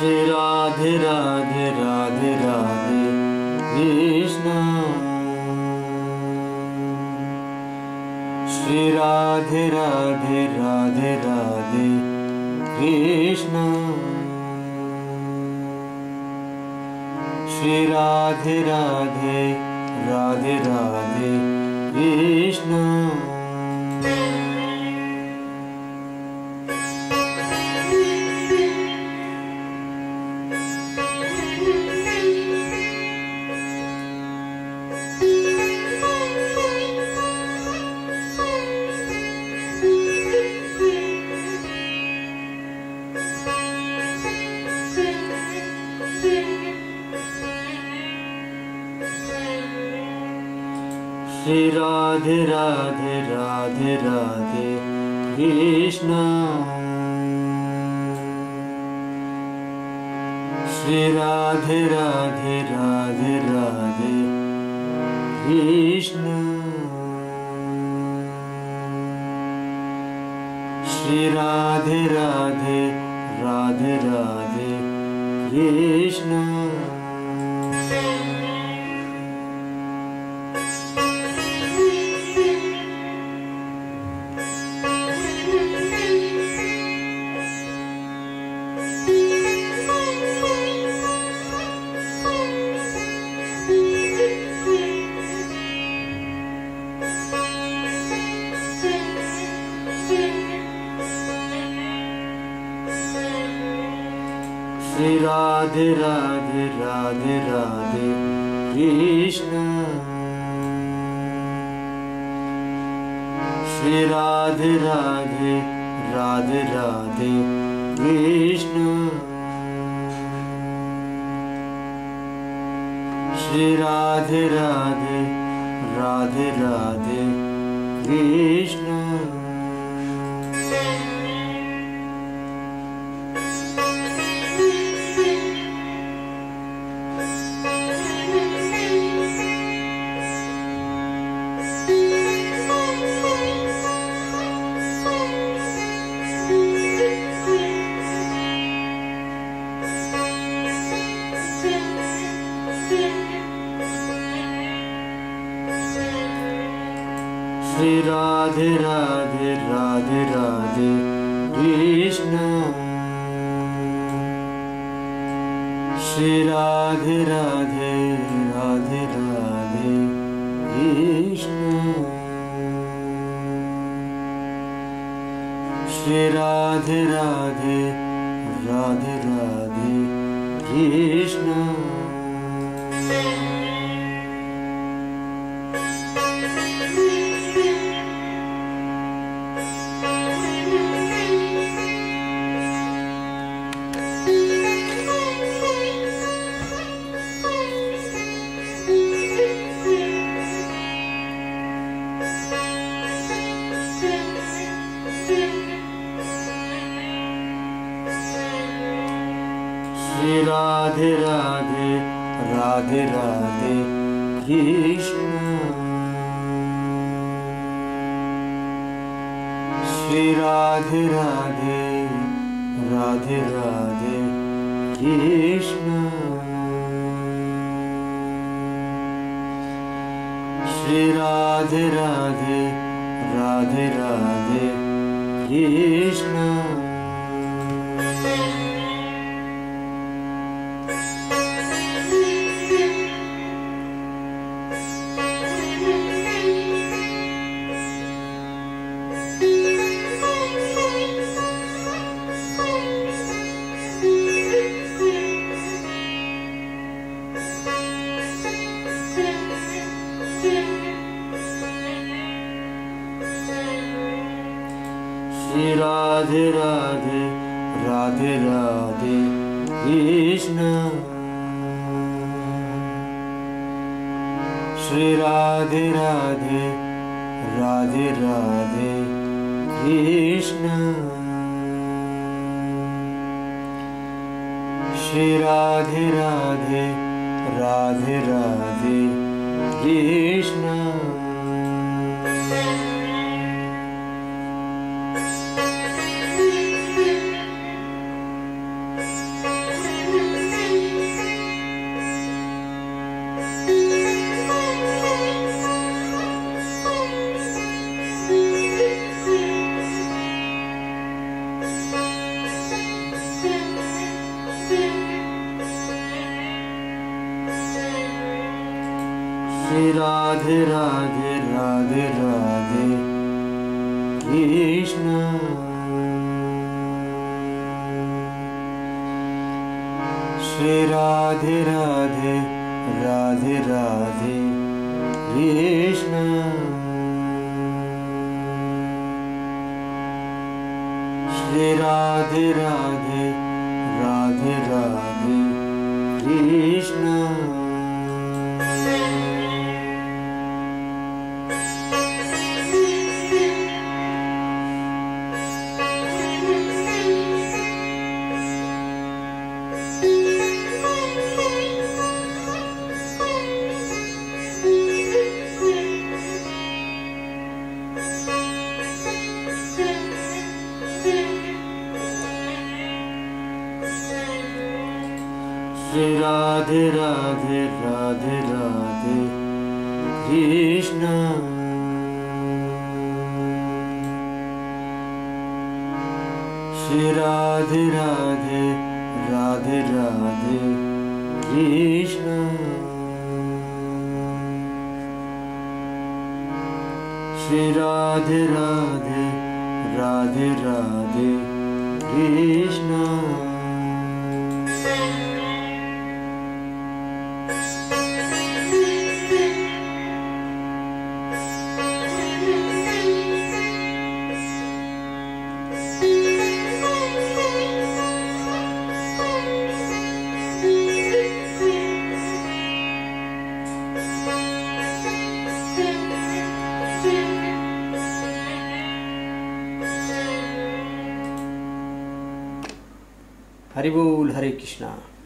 श्री राधे राधे राधे राधे कृष्ण। श्री राधे राधे राधे राधे कृष्ण। श्री राधे राधे राधे राधे कृष्ण। श्री राधे राधे राधे राधे कृष्ण। श्री राधे राधे राधे राधे कृष्ण। श्री राधे राधे राधे राधे कृष्ण। श्री राधे राधे राधे राधे कृष्ण। श्री राधे राधे राधे राधे कृष्ण। श्री राधे राधे राधे राधे कृष्ण। श्री राधे राधे राधे राधे कृष्ण। श्री राधे राधे राधे राधे कृष्ण। श्री राधे राधे राधे राधे कृष्ण। श्री राधे राधे राधे राधे कृष्ण। श्री राधे राधे राधे राधे कृष्ण। श्री राधे राधे राधे राधे कृष्ण। श्री राधे राधे राधे राधे कृष्ण। श्री राधे राधे राधे राधे कृष्ण। श्री राधे राधे राधे राधे कृष्ण। श्री राधे राधे राधे राधे कृष्ण। श्री राधे राधे राधे राधे कृष्ण। श्री राधे राधे राधे राधे कृष्ण। श्री राधे राधे राधे राधे कृष्ण। श्री राधे राधे राधे राधे कृष्ण। श्री राधे राधे राधे राधे कृष्ण। हरि बोल, हरे कृष्णा।